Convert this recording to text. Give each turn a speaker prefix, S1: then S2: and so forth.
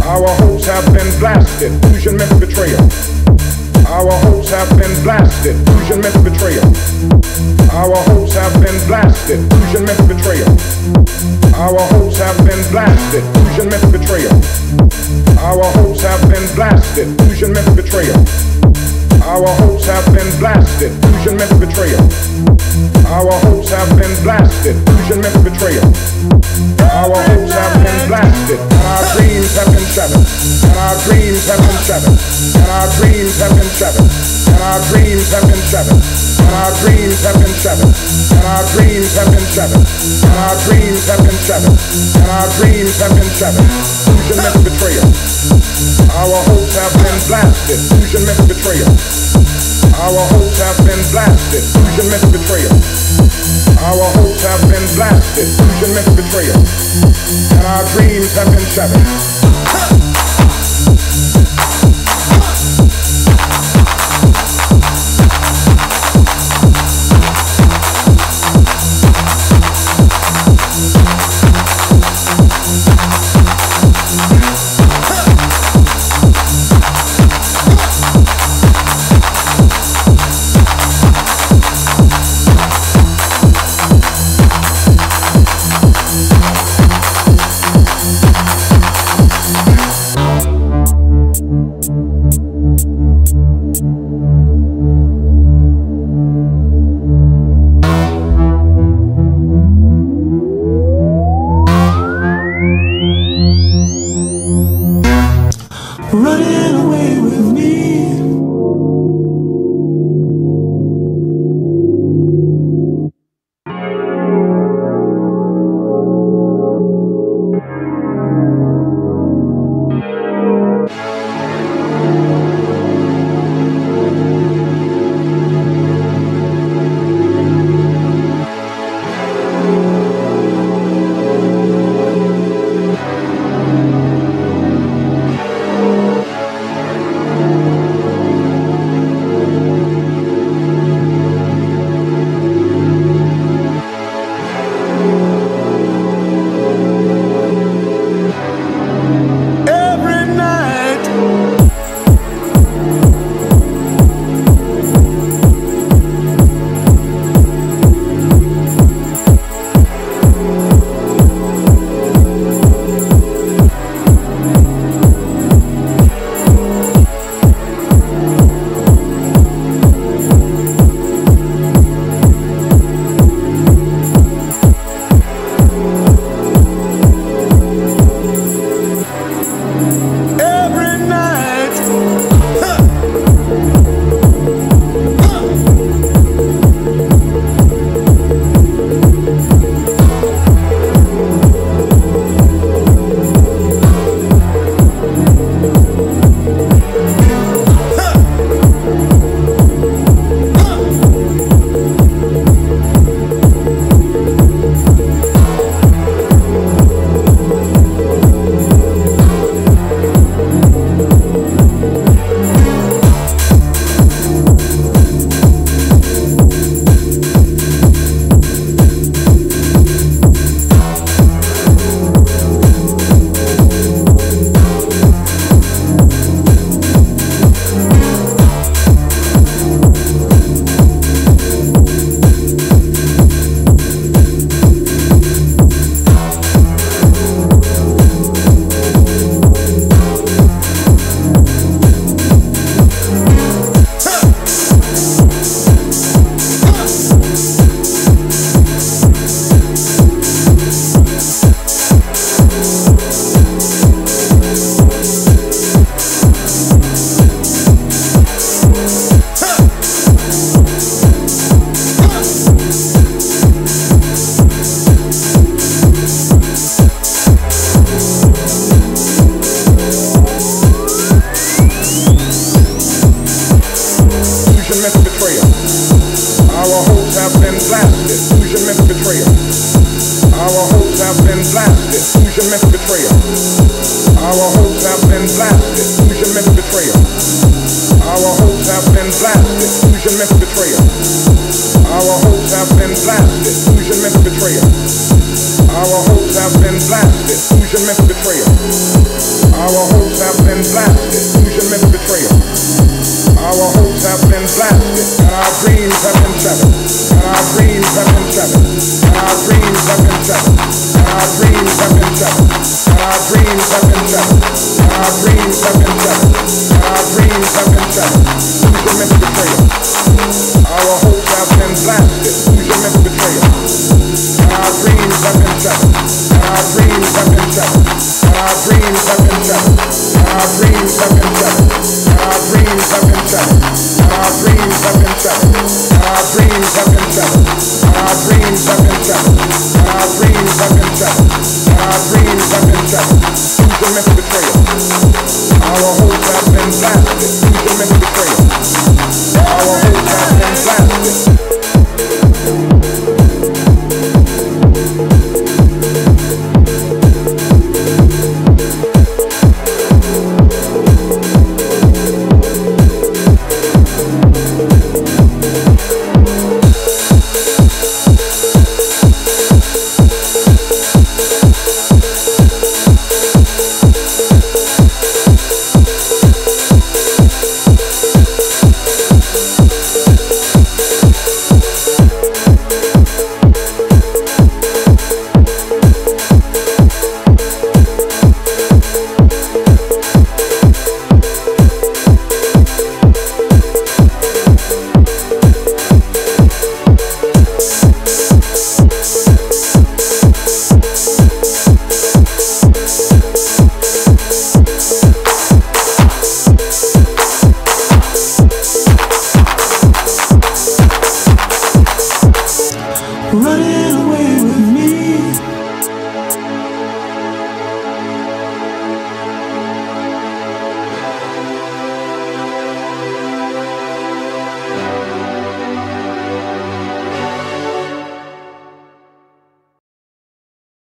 S1: Our hopes have been blasted. Fusion myth betrayal. Our hopes have been blasted. Fusion myth betrayal. Our hopes have been blasted. Fusion myth betrayal. Our hopes have been blasted. Fusion myth betrayal. Our hopes have been blasted. Fusion myth betrayal. Our hopes have been blasted. Fusion myth betrayal. Our hopes have been blasted. Fusion myth betrayal. Our hopes have been blasted. And our dreams have been shattered. And our dreams have been shattered. And our dreams have been shattered. And our dreams have been shattered. And our dreams have been shattered. And our dreams have been shattered. And our dreams have been shattered. And our dreams have been shattered. Fusion myth betrayal. Our hopes have been blasted. Fusion myth betrayal. Our hopes have been blasted. Fusion myth betrayal. Our hopes have been blasted. Fusion myth betrayal. And our dreams have been shattered.
S2: Running away with me. Our hopes
S1: 7.